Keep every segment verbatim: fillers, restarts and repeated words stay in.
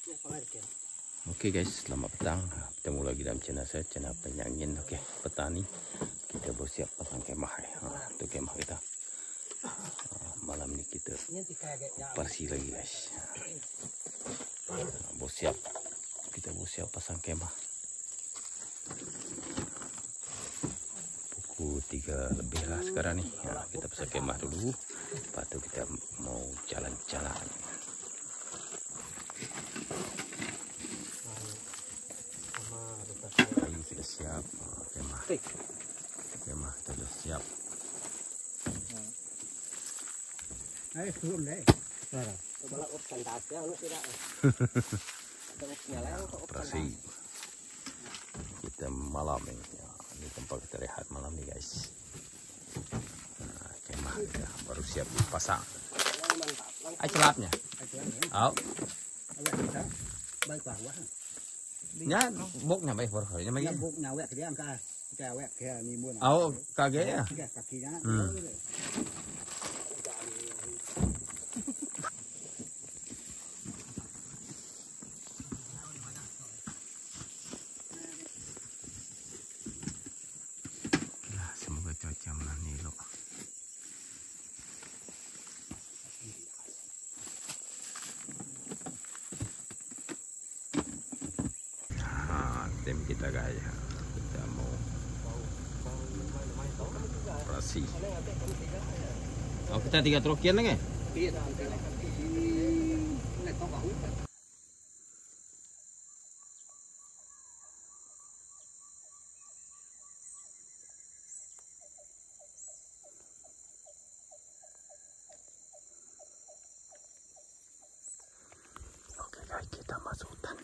Oke guys, selamat petang. Ketemu lagi dalam channel saya, channel Penyangin. Oke, petani. Kita bersiap pasang kemah ya. Nah, itu kemah kita. Nah, malam ini kita bersih lagi guys. Nah, bersiap. Kita bersiap pasang kemah. Pukul tiga lebih lah sekarang nih. Nah, kita pasang kemah dulu. Lepas itu kita mau jalan-jalan. Sudah siap, kemah kemah sudah siap. Ayo turun deh. Operasi kita malam ini, ya, ini tempat kita rehat malam nih guys. Nah, kemah kita baru siap dipasang. Ayo celapnya. Ayo. Baik quá. Nhá, bốc nhà bay vừa khởi nhà mấy. Bốc nhà quẹt cái em ca, cái quẹt kia ni mua nào. Áo cà ghế à? Cái cà kia đó. Nah, semoga cuaca malam ini elok. Tim kita guys, kita mau operasi. Oh, kita tiga trokian lagi. Oke guys, kita masuk hutan.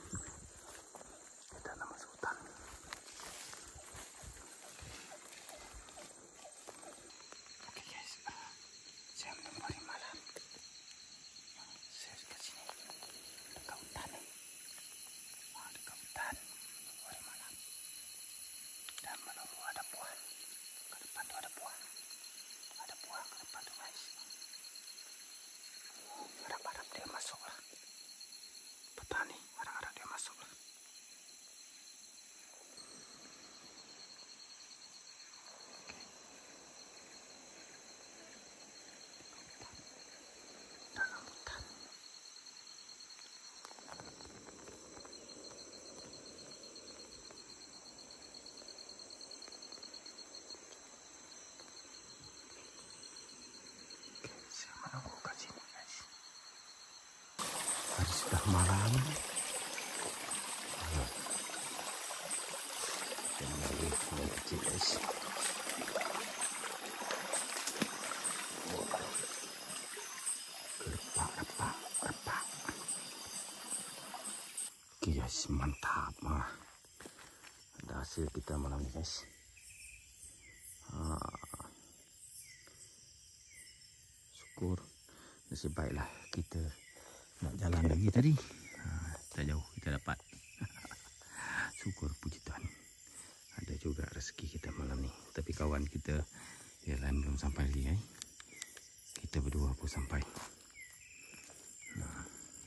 Sudah malam. Kembali menuju guys. Repak, repak, repak. Oke guys, mantap mah. Ada hasil kita malam ini guys. Ah. Syukur nasib baiklah kita nak jalan lagi tadi. Ha, tak jauh kita dapat. Syukur puji Tuhan. Ada juga rezeki kita malam ni. Tapi kawan kita yang lain belum sampai lagi eh. Kita berdua pun sampai. Nah.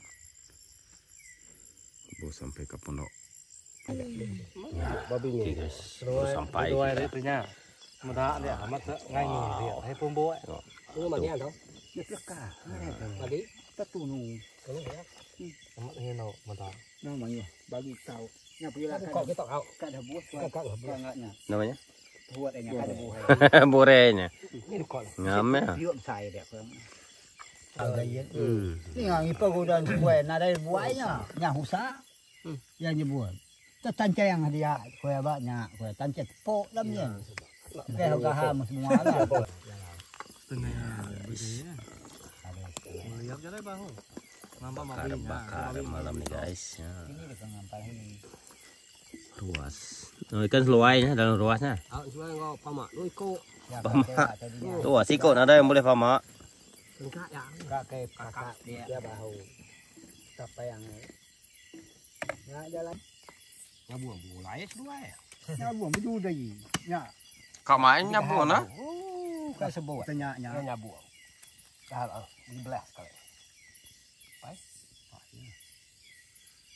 Baru sampai ke pondok. Ya, babi guys. Baru sampai kita. Mudah dia amat ngay dia. Hai pun bo. Ini mana tu? Dia pelakar. Tadi tatu nu. Cái này á, mất hết đâu mà ta. Nó mà nhiều, bagi tahu. Nya pergi lah. Kau kita tahu. Kat dah buat. Kat dah buat. Namanya? Buat nya kat dah buat. Borenya. Ini kau. Ngam ya. Diuk sai dia kurang. Tahu dah ya. Ni ngang ipa godan buat, nak ada buatnya. Nya husa. Yang dia buat. Tu tancai yang dia, kau abaknya, kau tancai pok dalamnya. Kau gaham semua lah. Tengah begini. Lihat jadi bahu. Ada bakar malam nih guys. Ya. Ini dekat ngampai ini. Ruas. Oh, ikan seluai ya dalam ruasnya. Ah, cuma kau pamak, lu ikut. Pamak. Tuh, siko ada yang boleh pamak. Enggak ya. Enggak kayak kakak dia. Dia bahu. Apa yang ya jalan. Ya buang bulai seluai. Ya buang baju dah ni. Ya. Kau main nyabu na? Oh, kau sebut tanya nya. Ya buang. Dah lah, di belas kali. Baik.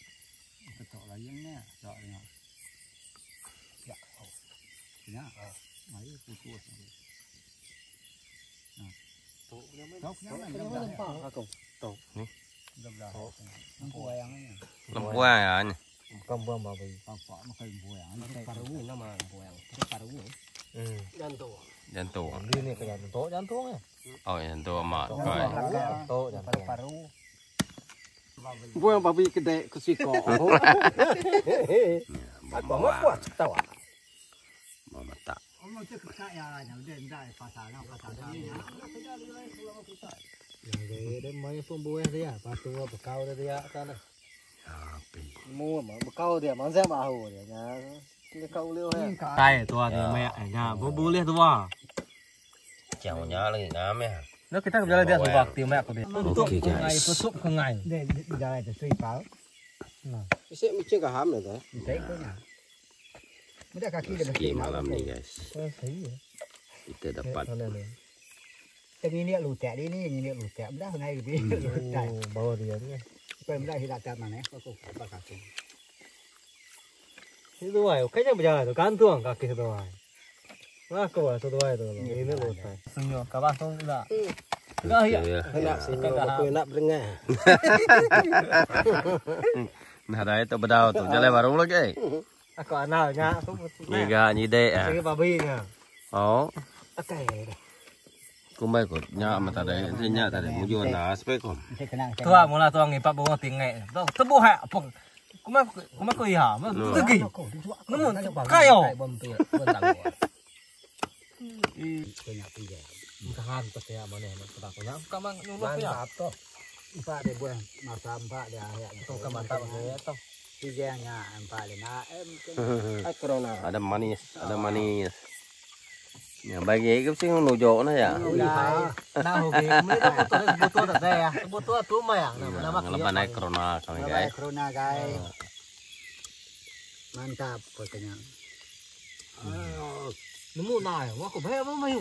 tok lagi ni, tok ni. Ya. Ya. Mari putus. Nah. Tok nyaman. Tok nyaman. Tok aku. Tok ni. Dah dah. Lampu yang ni. Lampu yang. Kampung babi. Bapak makan lampu yang. Paru nama lampu yang. Paru. Hmm. Jantung. Jantung. Ini ke jantung, jantung ya. Oh, jantung mak. Jantung, jantung. Paru. Buang babi kedai ke siko. Apa mau buat tahu? Mau mata. Orang tu kaya yang dia dah pasal nak pasal ni. Yang dia main pun buang dia, patu bekau dia kan. Api. Mua mà bekau dia, mang saya mahu dia. Dia kau leo he. Tai tua dia mẹ nhà, bu bu leh tua. Chèo nhá lagi ngam ya. Nó kita berjalan dia sebab tim mẹ của dia. Untuk Oke, guys. ngai pesup ke ngai. Dia jalan tu sui pau. Bisa micin ke ham dah. Saya punya. Mudah kaki dia Rezeki malam ni guys. Eh, sahih ya. Kita dapat. Tapi ni lutek dia ni, ni lutek. Mudah ngai lebih lutek. Oh, bawa dia ni. Kau mudah hilang kat mana? Kau kau apa kaki? Itu wah, kayaknya berjalan tu gantung kaki tu wah. Wah, kau tu wah tu. Ini lutai. Sunyo, kabar song tidak. Enggak ya. Nak sunyo, aku nak berengah. Nah, dah itu bedau tu jalan baru lagi. Aku analnya tu. Ni ga ni dek ah. Saya babi nya. Oh. Oke. Kumbai kot nya mata dai, nya tadi mujuan na aspek kom. Tua mula tua ngipak bunga tinggai. Tu tebu hai apa? Kuma kuma kau ya, pergi. Namun kayo. Banyak tiga. Tahan tu ya mana nak sedap punya. Kamu nyuruh ya. Mantap. Empat dia buat masa empat dia ayat. Tu kan mantap ya tu. Tiganya empat lima m. Ai corona. Ada manis, ada manis. Ya bagi ke sing nujo na ya. Nah, hobi. Mereka betul betul tak saya. Betul tu mah nama Nama lepas naik corona kami guys. Corona guys. Mantap pokoknya. Nemu naik, wah kau bayar apa mayu?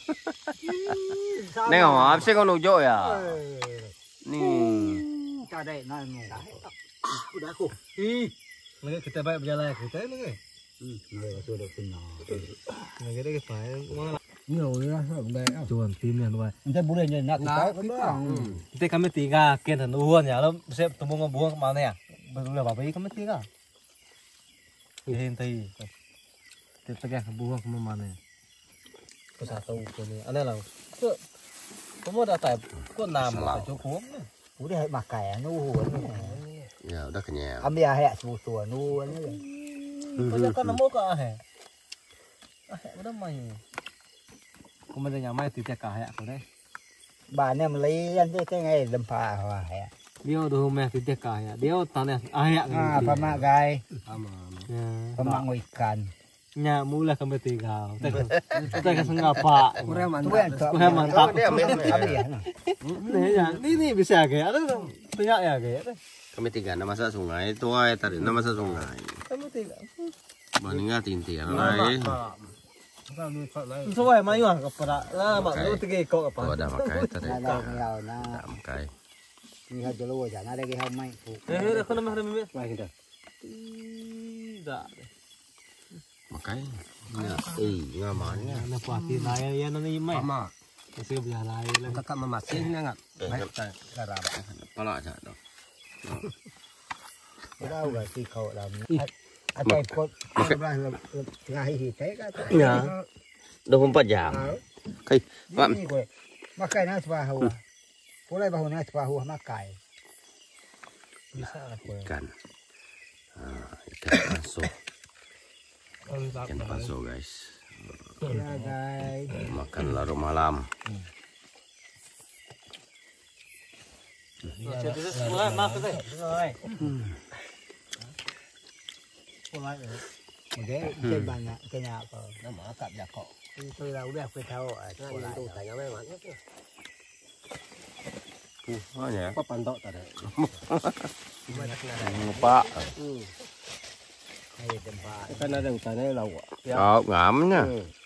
Nengok apa sih kau nujo ya? Nih. Tak ada nemu. Udah aku. Ih, lagi kita baik berjalan kita ni. Hmm, nak sudah kenal. Lagi kita baik mana? Nhiều lah, đây. Chuan tim ni tuan. Kita boleh je nak kita. Kita kami tiga, kita nuan ya, lo saya temu ngobuang mana ya? Betul lah, bapak kami tiga. Hentai. Kita kan buang ke mana? Ke satu ke ni. Aneh lah. Tu, kamu dah tahu. Kau nama cukup ni. Udah makan nu. Ya udah kenyang. Ambil air sebutu nu ni. Kau kan nemu ke air? Air udah main. Kau mana nyamai tiada kahaya kau deh. Bà nem lấy ăn cái ngày đâm phà hòa hè. Dia dah meh tiada kahaya. Dia tanah air. Ah, pamak gai. Sama. Pamak ikan. Nya mula kami tiga. Kita kan sengapa. Kurang mantap. Kurang mantap. Ini ya. Ni ni bisa ke? Ada banyak ya ke? Kami tiga nama sa sungai, tua tadi nama sa sungai. Kami tiga. Bandingnya tintir lai. Suai mayu ah kepada lah mak lu tiga kau apa? Oh ada makai tadi. Ada ngau na. Ada makai. Ni ha jelo aja, ada lagi hau mai. Eh, aku nama ada mimi. Mai kita. Tidak. Makai. Ya, eh ngamannya. Ana pati lain ya nani mai. Sama. Masih berjalan lagi. Kakak memasin enggak? Baik, garam. Pala aja dong. Tahu gak sih kau dalam. Ada ikut sebelah terakhir kita kan. Ya. dua puluh empat jam. Kai, Pak. Makai na sebelah hawa. Pulai bahu na sebelah hawa makai. Bisa aku. Ikan. Ah, ikan paso. Ikan paso guys. Ya guys. Makan larut malam. Mulai mak tu. Mulai. Mulai. Oke, itu banyak kena apa? Nama tak jakok. Itu lah udah aku tahu. Mulai. Tu tanya memang. Oh ya. Apa pantok tadi? Lupa. Ayo tempat. Kan ada hutannya lawa. Oh, ngamnya.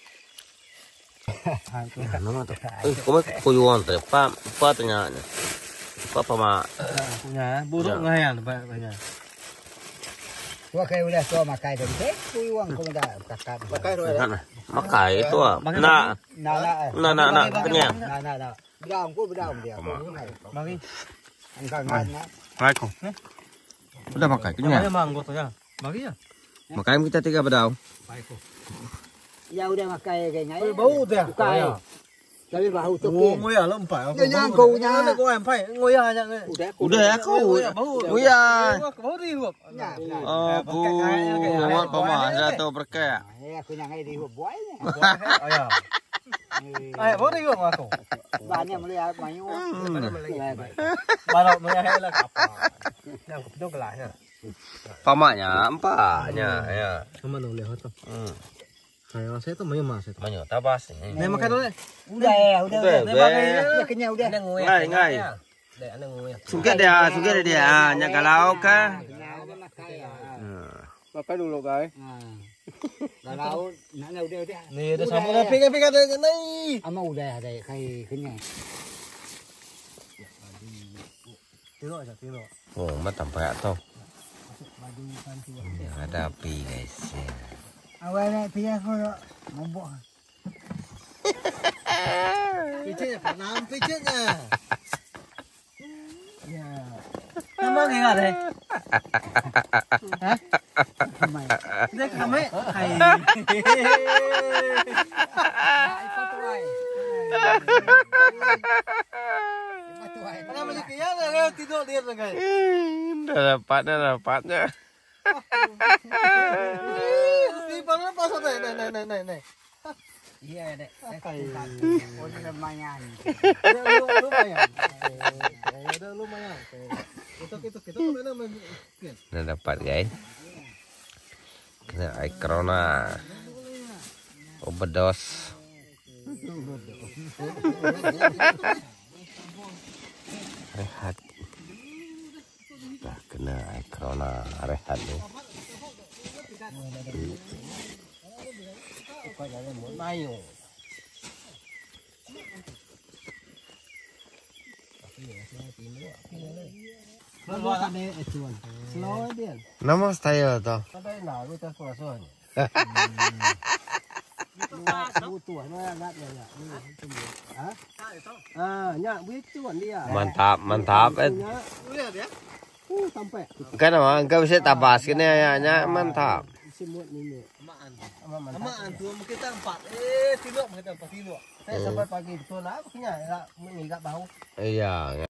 Nama tu. Eh, kau kuyuan tu. Pak, pak tanya. Pak pama. Punya buruk ngayan banyak. Tua kayak udah tua makai tadi. Eh, kui uang kau dah kakak. Makai rồi. Makai itu ah. Nah, Nah, nah, nah, nah, nah, kenyang. nah, nah, nah. Berdaun ku berdaun dia. Bagi. Angkat mana? Baik kok. Udah makai kenyang. Ada manggo tuh ya. Bagi ya. Makai kita tiga bedau. Baik kok. Ya udah makai kayaknya. Bau tuh ya. Bukan. Tapi bau tuh. Oh, ngồi à, nó không phải. Nhà cô nhà. Nó có em phải ngồi à nhá. Udah ya kau. Uya. Bau đi được. Oh, bu. Muat pemah satu perkaya. Ya, aku yang di buahnya. Ayah. Ayah, bau đi được mà cậu. Banyak melihat mayu. Baru melihat lah apa. Yang kau pinjau kelak ya. Pamaknya, empaknya, ya. Kamu mau lihat tuh. Hmm. Kayak saya tuh mayu mas itu. Banyak tabas ini. Nih makan dulu. Udah ya, udah. Udah, Udah udah. udah kenyang udah. Ngai, ngai. Để anh ngồi. Suka dia, suka dia. Ah, nya kalau ka. Makan dulu guys. Kalau nak udah udah. Nih, udah sama udah pikir-pikir deh nih. Ama udah ada kayak kenyang. Tiro aja, tiro. Oh, mah tampak tuh. Ada api guys. Awalnya pilih kalau ngobok. Picitnya, Pak Nam picitnya. Ya. Emang enggak deh. Hah? Dek kami hai. Mana miliknya enggak tidur dia guys. Udah dapat, dah dapatnya. Di mana pas nih nih nih nih nih. Iya dek. Oh lumayan. Lumayan. Udah lumayan. Itu itu itu mana Udah dapat guys. Kena air corona. Obedos. Rehat. Dah kena air corona, rehat nih. Mayo. Slow dia. Nama saya tu. Sampai nào với ta qua rồi. Butuh nó ngắt rồi nhá. Hả? À, nhá biết chuẩn đi à. Mantap, mantap. Eh. Udah dia. Uh, sampai. Kenapa? Enggak bisa tabas kini ayahnya mantap. Semut ini. Amaan. Amaan tuh kita empat. Eh, tidur kita empat tidur. Saya sampai pagi betul lah, akhirnya enggak enggak bau. Iya.